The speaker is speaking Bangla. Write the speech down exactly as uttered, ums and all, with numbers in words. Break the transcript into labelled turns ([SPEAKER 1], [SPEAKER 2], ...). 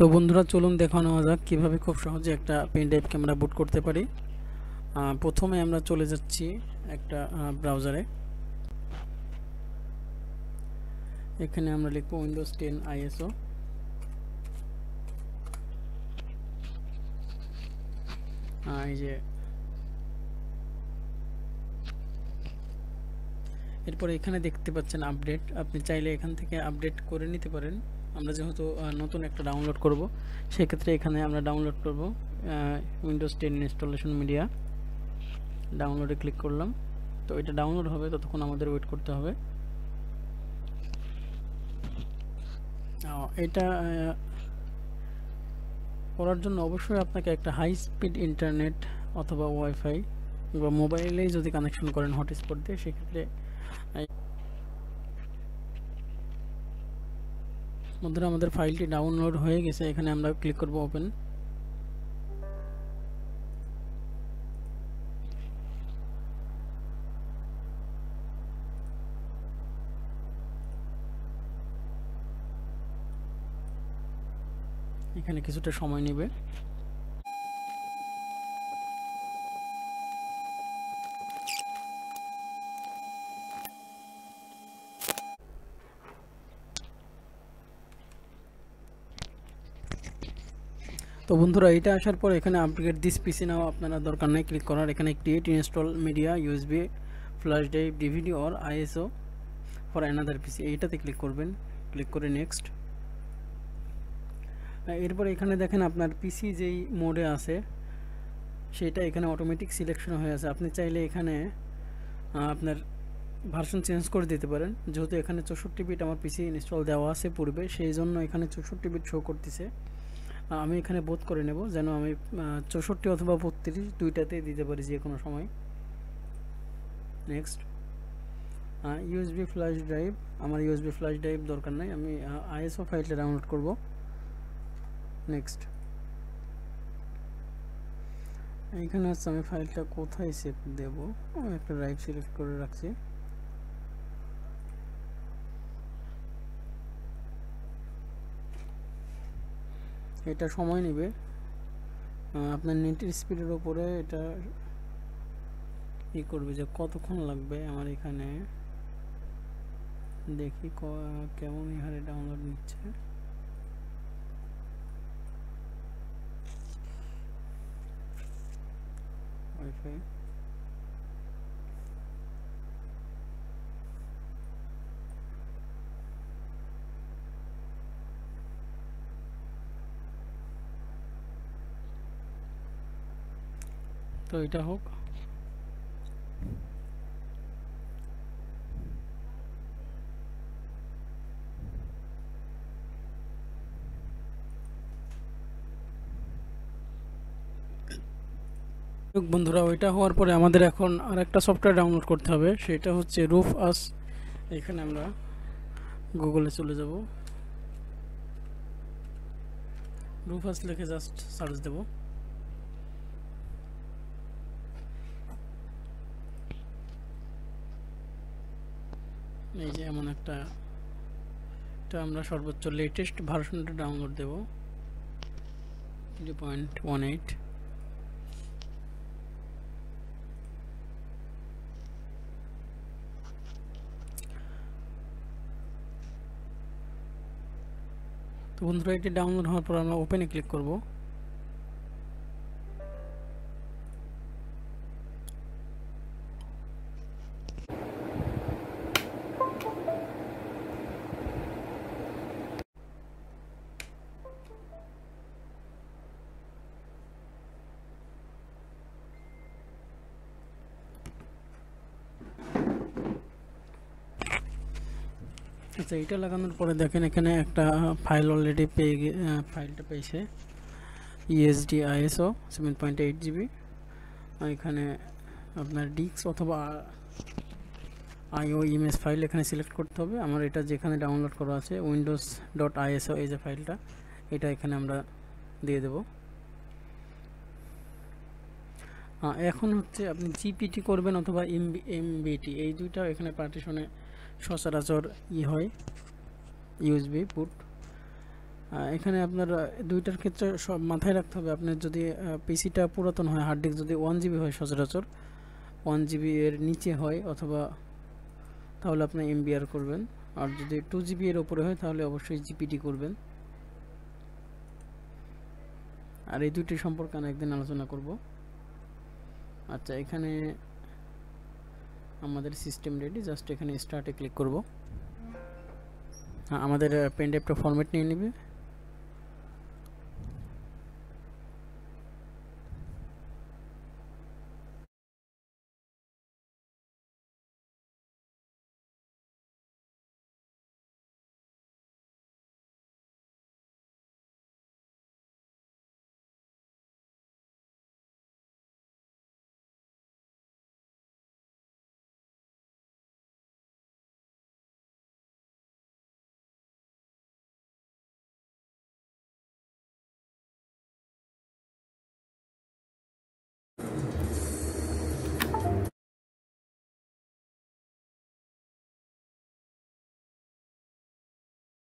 [SPEAKER 1] তো বন্ধুরা চলুন দেখে নেওয়া যাক কীভাবে খুব সহজে একটা পেন ড্রাইভ ক্যামেরা বুট করতে পারি। প্রথমে আমরা চলে যাচ্ছি একটা ব্রাউজারে। এখানে আমরা লিখব উইন্ডোজ টেন আইএসও। এই যে এরপর এখানে দেখতে পাচ্ছেন আপডেট, আপনি চাইলে এখান থেকে আপডেট করে নিতে পারেন। আমরা যেহেতু নতুন একটা ডাউনলোড করব সেক্ষেত্রে এখানে আমরা ডাউনলোড করব উইন্ডোজ টেন ইনস্টলেশন মিডিয়া। ডাউনলোডে ক্লিক করলাম। তো এটা ডাউনলোড হবে, ততক্ষণ আমাদের ওয়েট করতে হবে। এটা করার জন্য অবশ্যই আপনাকে একটা হাই স্পিড ইন্টারনেট অথবা ওয়াইফাই বা মোবাইলেই যদি কানেকশন করেন হটস্পট দিয়ে, সেক্ষেত্রে বন্ধুরা আমাদের ফাইলটি ডাউনলোড হয়ে গেছে। এখানে আমরা ক্লিক করব ওপেন। এখানে কিছুটা সময় নেবে। তো বন্ধুরা এটা আসার পর এখানে আপগ্রেড দিস পিসি নাও আপনারা দরকার নেই ক্লিক করার। এখানে create install media USB flash drive DVD or ISO for another PC, এইটাতে ক্লিক করবেন। ক্লিক করে নেক্সট। এরপর এখানে দেখেন আপনার পিসি যেই মোডে আছে সেটা এখানে অটোমেটিক সিলেকশন হয়ে আছে। আপনি চাইলে এখানে আপনার ভার্সন চেঞ্জ করে দিতে পারেন। যেহেতু এখানে চৌষট্টি বিট আমার পিসি ইনস্টল দেওয়া আছে পূর্বে, সেই জন্য এখানে চৌষট্টি বিট শো করতেছে। আমি এখানে বোধ করে নেব যেন আমি চৌষট্টি অথবা বত্রিশ দুইটাতে দিতে পারি যে কোনো সময়। নেক্সট। ইউএসবি ফ্ল্যাশ ড্রাইভ, আমার ইউএসবি ফ্ল্যাশ ড্রাইভ দরকার নাই, আমি আইএসও ফাইলটা ডাউনলোড করব। নেক্সট। এইখানে হচ্ছে আমি ফাইলটা কোথায় সেভ দেব, আমি একটা ড্রাইভ সিলেক্ট করে রাখছি। এটা সময় নেবে, আপনার নেটের স্পিডের উপরে এটা ই করবে যে কতক্ষণ লাগবে। আমার এখানে দেখি কেমন হারে ডাউনলোড নিচ্ছে। ওয়াইফাই তো এটা হোক। বন্ধুরা ওইটা হওয়ার পরে আমাদের এখন আর একটা সফটওয়্যার ডাউনলোড করতে হবে, সেটা হচ্ছে রুফ আস। এখানে আমরা গুগলে চলে যাব, রুফ আস লিখে জাস্ট সার্চ দেব। এই যে এমন একটা, এটা আমরা সর্বোচ্চ লেটেস্ট ভার্সনটা ডাউনলোড দেব থ্রি পয়েন্ট ওয়ান এইট। তো বন্ধুরা এটি ডাউনলোড হওয়ার পর আমরা ওপেনে ক্লিক করব। আচ্ছা, এটা লাগানোর পরে দেখেন এখানে একটা ফাইল অলরেডি পেয়ে ফাইলটা পেয়েছে ESD ISO seven point eight GB. এখানে আপনার ডিস্ক অথবা আইও ইমেজ ফাইল এখানে সিলেক্ট করতে হবে। আমার এটা যেখানে ডাউনলোড করা আছে উইন্ডোজ ডট আইএসও, এই যে ফাইলটা, এটা এখানে আমরা দিয়ে দেব। এখন হচ্ছে আপনি জিপিটি করবেন অথবা এমবি এমবিটি, এই দুইটা এখানে পার্টিশনে সচরাচর ই হয় ইউএসবি পুট। এখানে আপনার দুইটার ক্ষেত্রে সব মাথায় রাখতে হবে। আপনার যদি পিসিটা পুরাতন হয়, হার্ড ডিস্ক যদি ওয়ান জিবি হয় সচরাচর, ওয়ান জিবি এর নিচে হয় অথবা তাহলে আপনি এমবিআর করবেন, আর যদি টু জিবি এর উপরে হয় তাহলে অবশ্যই জিপিটি করবেন। আর এই দুইটি সম্পর্কে আমি একদিন আলোচনা করব। আচ্ছা, এখানে আমাদের সিস্টেম রেডি, জাস্ট এখানে স্টার্টে ক্লিক করব। আমাদের পেন ড্রাইভটা ফরম্যাট নিয়ে নেবে।